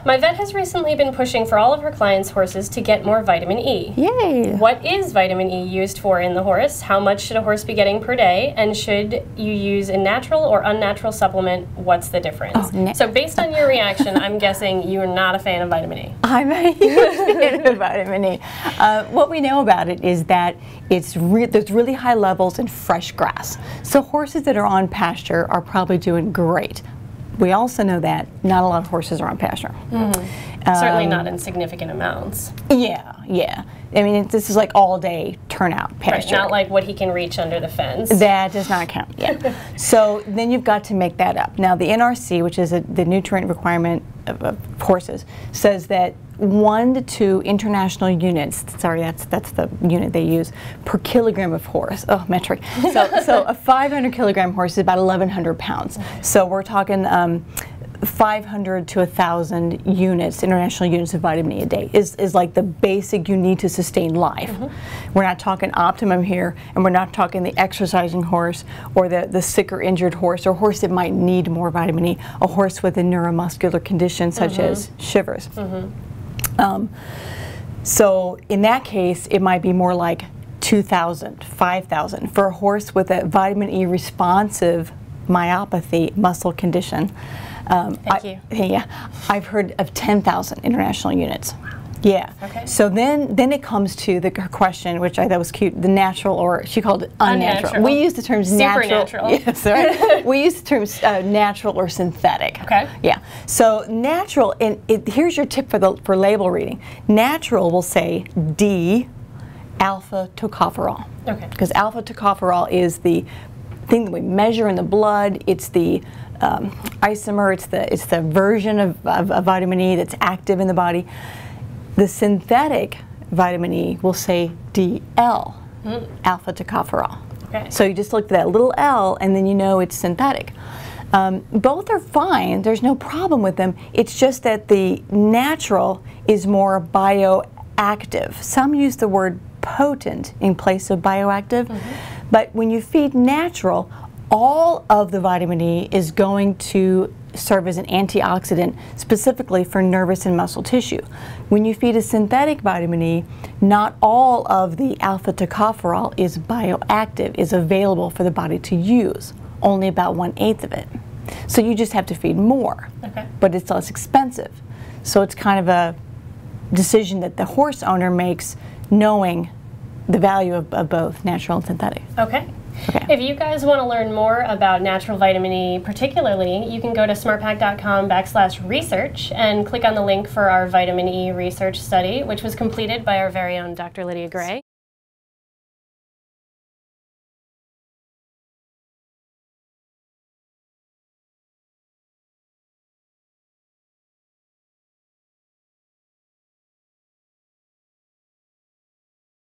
My vet has recently been pushing for all of her clients' horses to get more vitamin E. Yay! What is vitamin E used for in the horse? How much should a horse be getting per day? And should you use a natural or unnatural supplement? What's the difference? So based on your reaction, I'm guessing you're not a fan of vitamin E. I'm a huge fan of vitamin E. What we know about it is that there's really high levels in fresh grass. So horses that are on pasture are probably doing great. We also know that not a lot of horses are on pasture. Certainly not in significant amounts. Yeah. I mean, this is like all day turnout pasture. Right, not like what he can reach under the fence. That does not count, So then you've got to make that up. Now the NRC, which is the nutrient requirement of horses, says that 1 to 2 international units, sorry, that's the unit they use, per kilogram of horse. Oh, metric. So a 500 kilogram horse is about 1,100 pounds. So we're talking 500 to 1,000 units, international units of vitamin E a day is like the basic you need to sustain life. We're not talking optimum here, and we're not talking the exercising horse or the sick or injured horse or horse that might need more vitamin E, a horse with a neuromuscular condition such as shivers. So in that case, it might be more like 2,000, 5,000 for a horse with a vitamin E responsive myopathy muscle condition. Thank you. Yeah, I've heard of 10,000 international units. Yeah. Okay. So then it comes to the question, which I thought was cute, the natural, or she called it unnatural. We use the terms natural. Supernatural. Yes, right. We use the terms natural or synthetic. Okay. Yeah. So natural, and here's your tip for label reading. Natural will say D alpha tocopherol. Okay. Because alpha tocopherol is the thing that we measure in the blood. It's the isomer. It's the version of vitamin E that's active in the body. The synthetic vitamin E will say DL, alpha tocopherol. Okay. So you just look at that little L, and then you know it's synthetic. Both are fine. There's no problem with them. It's just that the natural is more bioactive. Some use the word potent in place of bioactive, but when you feed natural, all of the vitamin E is going to serve as an antioxidant specifically for nervous and muscle tissue. When you feed a synthetic vitamin E, not all of the alpha tocopherol is bioactive, is available for the body to use, only about 1/8 of it. So you just have to feed more, but it's less expensive. So it's kind of a decision that the horse owner makes knowing the value of both natural and synthetic. Okay. If you guys want to learn more about natural vitamin E particularly, you can go to smartpak.com/research and click on the link for our vitamin E research study, which was completed by our very own Dr. Lydia Gray.